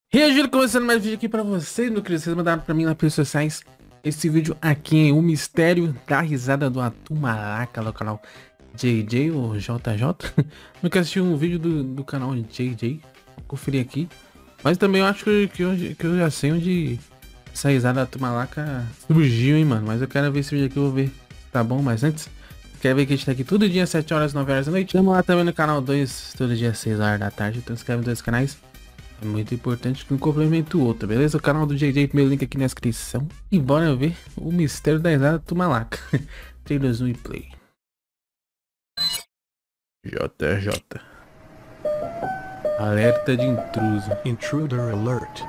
E aí, Júlio, começando mais vídeo aqui pra vocês, meu querido. Vocês mandaram pra mim nas redes sociais esse vídeo aqui, hein? O mistério da risada do Atum Malaca no canal JJ ou JJ. Nunca assisti um vídeo do canal JJ. Vou conferir aqui. Mas também eu acho que eu já sei onde essa risada do Atum Malaca surgiu, hein, mano. Mas eu quero ver esse vídeo aqui, eu vou ver. Tá bom? Mas antes, quer ver que a gente tá aqui todo dia, 7 horas, 9 horas da noite. Vamos lá também no canal 2, todo dia, 6 horas da tarde. Então inscreve nos dois canais. É muito importante que um complementa o outro, beleza? O canal do JJ, meu link aqui na descrição. E bora ver o mistério da risada do Malaca. 3, 2, 1 e play. JJ. Alerta de intruso. Intruder alert.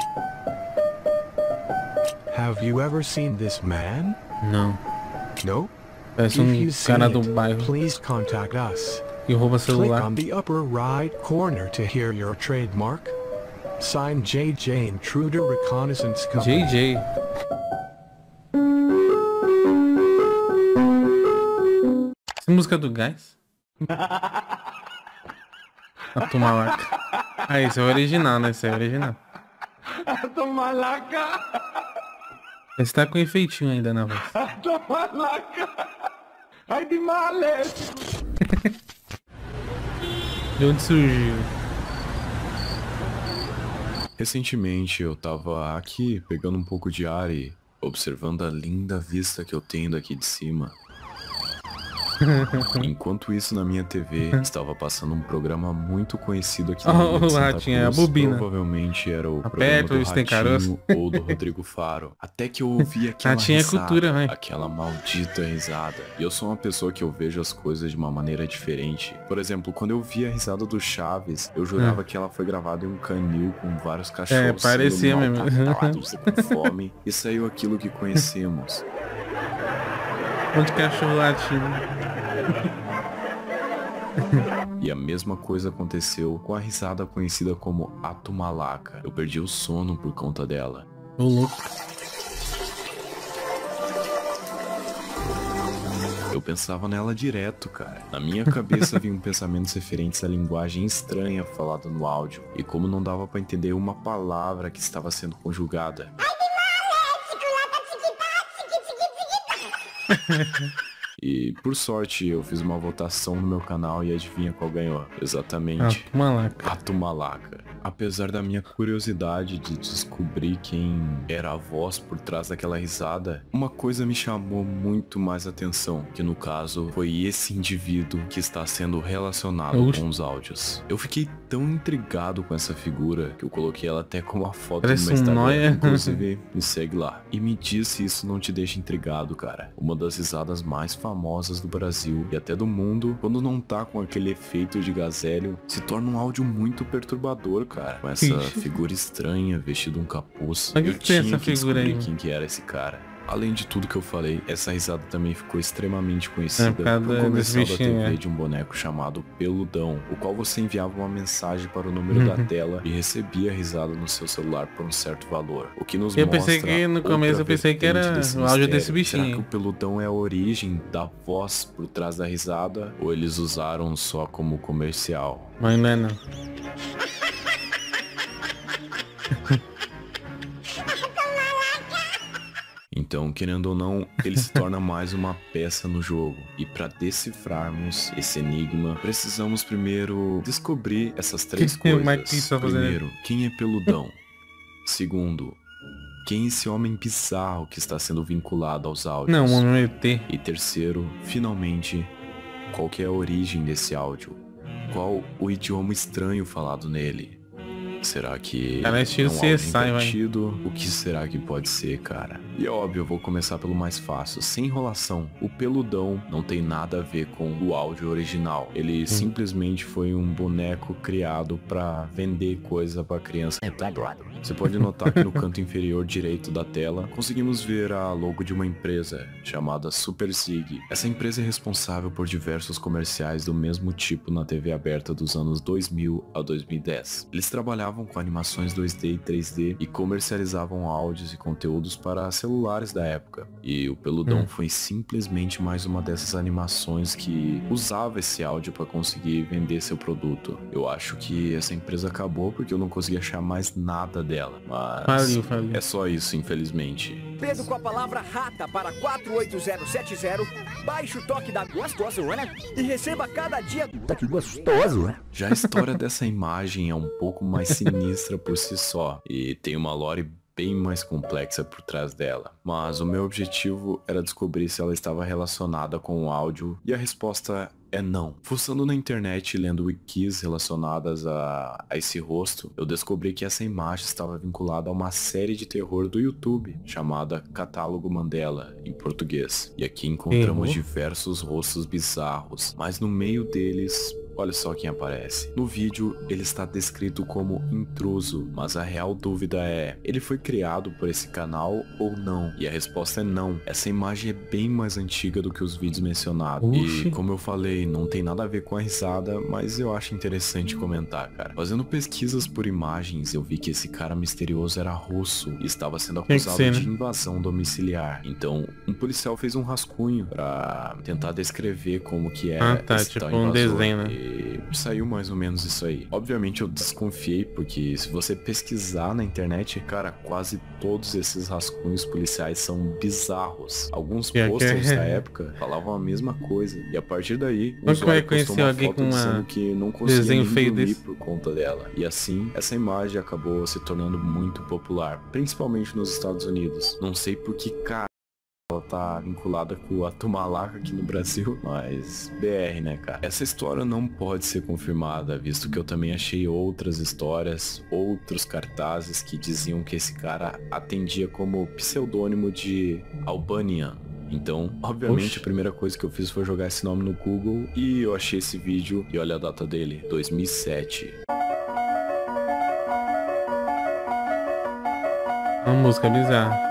Have you ever seen this man? Não. No? Parece If um you've seen cara do it, bairro please contact us. que rouba Click celular. on the upper right corner to hear your trademark. Signed JJ Intruder Reconnaissance Company. JJ. Essa música do Gás? Atum Malaca. Ah, esse é o original, né? Esse é o original. Atum Malaca! Esse tá com efeitinho ainda na voz. Atum Malaca! Ai de males! De onde surgiu? Recentemente eu tava aqui pegando um pouco de ar e observando a linda vista que eu tenho daqui de cima. Enquanto isso, na minha TV estava passando um programa muito conhecido aqui na Ilha de Santa Ratinho, é a Cruz. bobina. Provavelmente era o Aperta, programa isso tem do caroço. Ratinho ou do Rodrigo Faro. Até que eu ouvi aquela Ratinho é risada, cultura, véi. aquela maldita risada. E eu sou uma pessoa que eu vejo as coisas de uma maneira diferente. Por exemplo, quando eu vi a risada do Chaves, eu jurava que ela foi gravada em um canil com vários cachorros parecia sendo mesmo. maltratados e com fome. E saiu aquilo que conhecemos. Onde cachorro latindo? E a mesma coisa aconteceu com a risada conhecida como Atum Malaca. Eu perdi o sono por conta dela. Ô louco. Eu pensava nela direto, cara. Na minha cabeça vinham pensamentos referentes à linguagem estranha falada no áudio. E como não dava pra entender uma palavra que estava sendo conjugada. E, por sorte, eu fiz uma votação no meu canal e adivinha qual ganhou? Exatamente. Atum Malaca. Atum Malaca. Apesar da minha curiosidade de descobrir quem era a voz por trás daquela risada, uma coisa me chamou muito mais atenção, que no caso foi esse indivíduo que está sendo relacionado Oxe. com os áudios. Eu fiquei tão intrigado com essa figura que eu coloquei ela até como uma foto Parece no meu um Instagram. nóia. Inclusive, me segue lá. E me diz se isso não te deixa intrigado, cara. Uma das risadas mais famosas do Brasil e até do mundo, quando não tá com aquele efeito de gazélio, se torna um áudio muito perturbador, cara. Com essa Ixi. figura estranha, vestido um capuz. Mas que Eu que tem tinha essa que figura aí, descobrir quem que era esse cara. Além de tudo que eu falei, essa risada também ficou extremamente conhecida por causa por desse comercial da bichinho, TV é. de um boneco chamado Peludão, o qual você enviava uma mensagem para o número da tela e recebia a risada no seu celular por um certo valor. O que nos Eu mostra pensei que no outra começo eu pensei que vertente era desse o áudio mistério. desse Será que bichinho. o Peludão é a origem da voz por trás da risada? Ou eles usaram só como comercial? Mas não é não. Então, querendo ou não, ele se torna mais uma peça no jogo. E para decifrarmos esse enigma, precisamos primeiro descobrir essas três Que o Mike coisas. Tyson tá fazendo? Primeiro, quem é Peludão? Segundo, quem é esse homem bizarro que está sendo vinculado aos áudios? Não, mano, ET. E terceiro, finalmente, qual que é a origem desse áudio? Qual o idioma estranho falado nele? Será que Cara, é estilo um áudio CSI, vai. invertido? O que será que pode ser, cara? E é óbvio, eu vou começar pelo mais fácil, sem enrolação. O Peludão não tem nada a ver com o áudio original. Ele simplesmente foi um boneco criado pra vender coisa pra criança. Você pode notar que no canto inferior direito da tela, conseguimos ver a logo de uma empresa chamada Super Sig. Essa empresa é responsável por diversos comerciais do mesmo tipo na TV aberta dos anos 2000 a 2010. Eles trabalhavam trabalhavam com animações 2D e 3D e comercializavam áudios e conteúdos para celulares da época. E o Peludão foi simplesmente mais uma dessas animações que usava esse áudio para conseguir vender seu produto. Eu acho que essa empresa acabou porque eu não consegui achar mais nada dela, mas Faliu. é só isso, infelizmente. Pedro com a palavra rata para 48070, baixe o toque da gostosa, né? E receba cada dia toque gostoso, né? Já a história dessa imagem é um pouco mais sinistra por si só e tem uma lore bem mais complexa por trás dela. Mas o meu objetivo era descobrir se ela estava relacionada com o áudio e a resposta é não. Fuçando na internet e lendo wikis relacionadas a esse rosto, eu descobri que essa imagem estava vinculada a uma série de terror do YouTube, chamada Catálogo Mandela, em português. E aqui encontramos diversos rostos bizarros, mas no meio deles, olha só quem aparece. No vídeo, ele está descrito como intruso, mas a real dúvida é, ele foi criado por esse canal ou não? E a resposta é não. Essa imagem é bem mais antiga do que os vídeos mencionados. Oxi. E como eu falei, não tem nada a ver com a risada, mas eu acho interessante comentar, cara. Fazendo pesquisas por imagens, eu vi que esse cara misterioso era russo e estava sendo acusado ser, né? de invasão domiciliar. Então, um policial fez um rascunho pra tentar descrever como que é esse tipo tal um invasor. desenho, né? E saiu mais ou menos isso aí. Obviamente eu desconfiei, porque se você pesquisar na internet, cara, quase todos esses rascunhos policiais são bizarros. Alguns Pior que posters é. da época falavam a mesma coisa. E a partir daí, Como que vai postou conhecer uma alguém foto com uma dizendo que não conseguia desenho nem feio dormir desse? por conta dela. E assim, essa imagem acabou se tornando muito popular, principalmente nos Estados Unidos. Não sei por que, cara, ela tá vinculada com a Tumalaca aqui no Brasil, mas BR, né, cara? Essa história não pode ser confirmada, visto que eu também achei outras histórias, outros cartazes que diziam que esse cara atendia como pseudônimo de Albanian. Então, obviamente, Oxi. a primeira coisa que eu fiz foi jogar esse nome no Google e eu achei esse vídeo e olha a data dele, 2007. Uma música bizarra.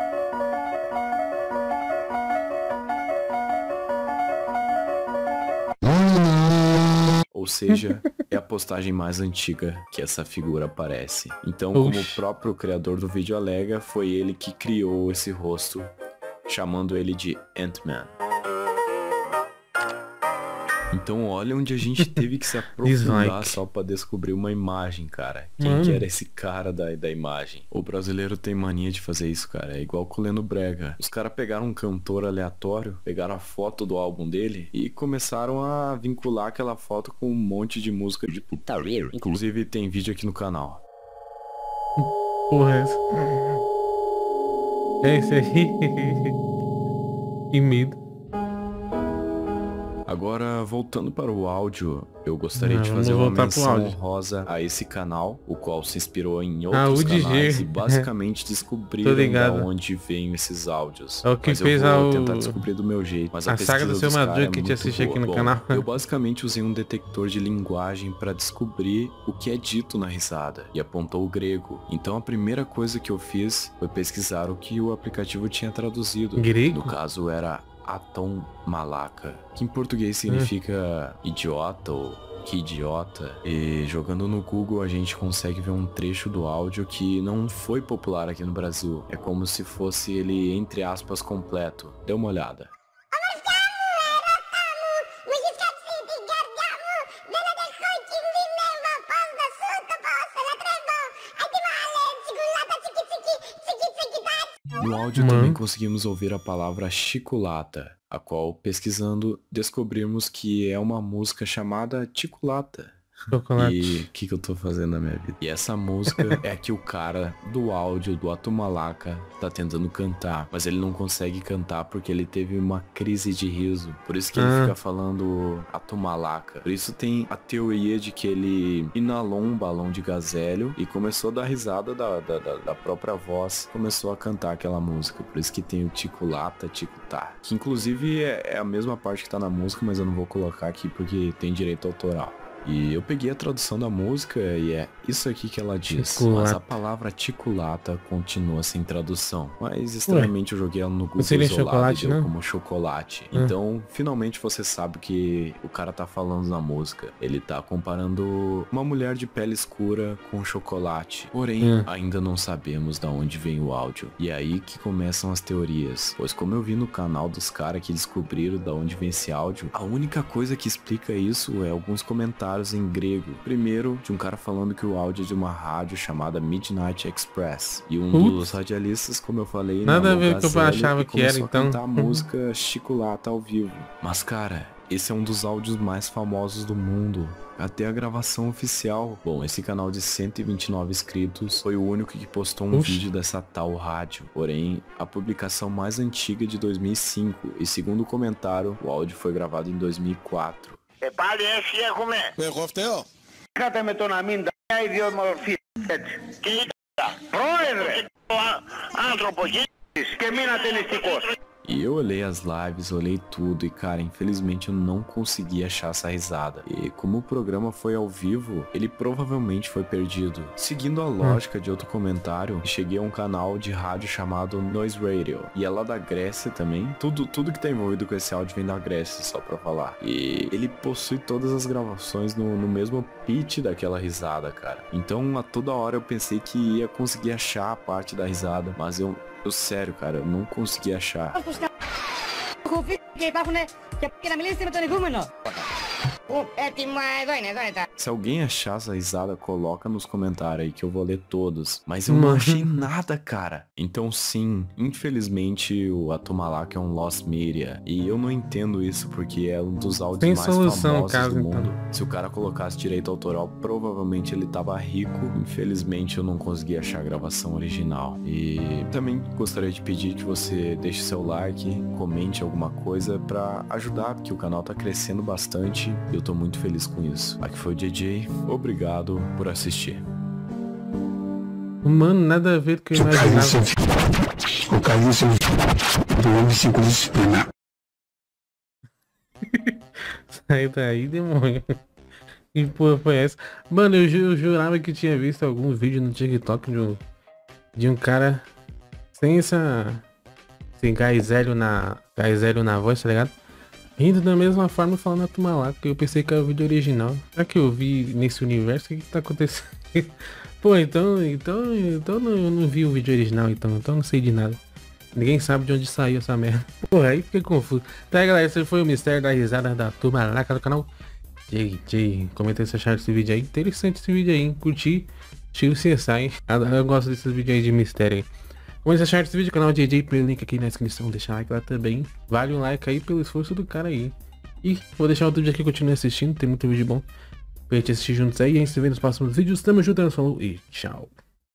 Ou seja, é a postagem mais antiga que essa figura aparece. Então, como o Oxi. próprio criador do vídeo alega, foi ele que criou esse rosto, chamando ele de Ant-Man. Então olha onde a gente teve que se aprofundar Dislike. só pra descobrir uma imagem, cara. Quem Mano. que era esse cara da imagem? O brasileiro tem mania de fazer isso, cara. É igual com o Leno Brega. Os caras pegaram um cantor aleatório, pegaram a foto do álbum dele e começaram a vincular aquela foto com um monte de música de putaria. Inclusive tem vídeo aqui no canal. Porra, é essa? É esse aí. Que medo. Agora, voltando para o áudio, eu gostaria de Vamos fazer uma voltar pro menção áudio. honrosa a esse canal, o qual se inspirou em Ah, outros o DG. canais e basicamente descobriram Tô da ligado. onde vêm esses áudios. É o que Mas fez eu vou o- tentar descobrir do meu jeito. Mas a a saga do pesquisa seu dos caras Madruga é que te muito assiste aqui boa. no Bom, canal. Eu basicamente usei um detector de linguagem para descobrir o que é dito na risada e apontou o grego. Então a primeira coisa que eu fiz foi pesquisar o que o aplicativo tinha traduzido. Grego? No caso era Atom Malaca, que em português significa idiota ou que idiota. E jogando no Google a gente consegue ver um trecho do áudio que não foi popular aqui no Brasil. É como se fosse ele, entre aspas, completo. Dê uma olhada. No áudio Mano. também conseguimos ouvir a palavra chiculata, a qual, pesquisando, descobrimos que é uma música chamada Chiculata. Chocolate. E o que eu tô fazendo na minha vida? E essa música é a que o cara do áudio do Atumalaca tá tentando cantar, mas ele não consegue cantar porque ele teve uma crise de riso. Por isso que ele fica falando Atumalaca. Por isso tem a teoria de que ele inalou um balão de gazélio e começou a dar risada da própria voz, começou a cantar aquela música. Por isso que tem o Ticulata, Ticutá. Que inclusive é a mesma parte que tá na música, mas eu não vou colocar aqui porque tem direito autoral. E eu peguei a tradução da música e é isso aqui que ela diz. Chiculata. Mas a palavra ticulata continua sem tradução. Mas estranhamente eu joguei ela no Google seria isolado chocolate, e deu não? como chocolate. Então, finalmente você sabe o que o cara tá falando na música. Ele tá comparando uma mulher de pele escura com chocolate. Porém, ainda não sabemos de onde vem o áudio. E é aí que começam as teorias. Pois como eu vi no canal dos caras que descobriram de onde vem esse áudio, a única coisa que explica isso é alguns comentários em grego. Primeiro, de um cara falando que o áudio é de uma rádio chamada Midnight Express. E um dos radialistas, como eu falei, Nada a ver com o que eu Gazelle, achava que era, começou a então. cantar a música Chiculata ao vivo. Mas cara, esse é um dos áudios mais famosos do mundo. Até a gravação oficial. Bom, esse canal de 129 inscritos foi o único que postou um vídeo dessa tal rádio. Porém, a publicação mais antiga de 2005. E segundo o comentário, o áudio foi gravado em 2004. Πάλι έτσι έχουμε. Εγώ φταίω. Είχατε με το να μην τα ιδιομορφή έτσι. Και ήταν πρόεδρε ο άνθρωπος και μείνατε νηστικός. E eu olhei as lives, olhei tudo e cara, infelizmente eu não consegui achar essa risada. E como o programa foi ao vivo, ele provavelmente foi perdido. Seguindo a lógica de outro comentário, cheguei a um canal de rádio chamado Noise Radio. E é lá da Grécia também. Tudo que tá envolvido com esse áudio vem da Grécia, só pra falar. E ele possui todas as gravações no mesmo pitch daquela risada, cara. Então a toda hora eu pensei que ia conseguir achar a parte da risada, mas eu sério, cara, eu não consegui achar. Se alguém achar essa risada, coloca nos comentários aí que eu vou ler todos. Mas eu não achei nada, cara. Então sim, infelizmente o Atumalak é um Lost Media. E eu não entendo isso porque é um dos áudios Tem mais solução, famosos do mundo. então. Se o cara colocasse direito autoral, provavelmente ele tava rico. Infelizmente eu não consegui achar a gravação original. E também gostaria de pedir que você deixe seu like, comente alguma coisa pra ajudar, porque o canal tá crescendo bastante e eu tô muito feliz com isso. Aqui foi o JJ, obrigado por assistir. Mano, nada a ver com o que eu imaginava. O Calício do M5 disciplina. Sai daí, demônio. Que porra foi essa? Mano, eu jurava que tinha visto algum vídeo no TikTok de um cara sem gás hélio na voz, tá ligado? Rindo da mesma forma falando a turma lá, porque eu pensei que era o vídeo original. Será que eu vi nesse universo? O que tá acontecendo? Pô, então eu não vi o vídeo original, então não sei de nada. Ninguém sabe de onde saiu essa merda. Porra, aí fiquei confuso. Tá aí, galera, esse foi o mistério da risada da turma lá do canal JJ. Comenta se acharam esse vídeo aí. Interessante esse vídeo aí, hein? Curti. Tiro CSI. Eu gosto desses vídeos aí de mistério aí. Como vocês acharam esse vídeo, canal JJ, primeiro link aqui na descrição, deixa like lá também. Vale um like aí pelo esforço do cara aí. E vou deixar outro vídeo aqui, continue assistindo, tem muito vídeo bom pra gente assistir juntos aí. E a gente se vê nos próximos vídeos. Tamo junto, falou e tchau.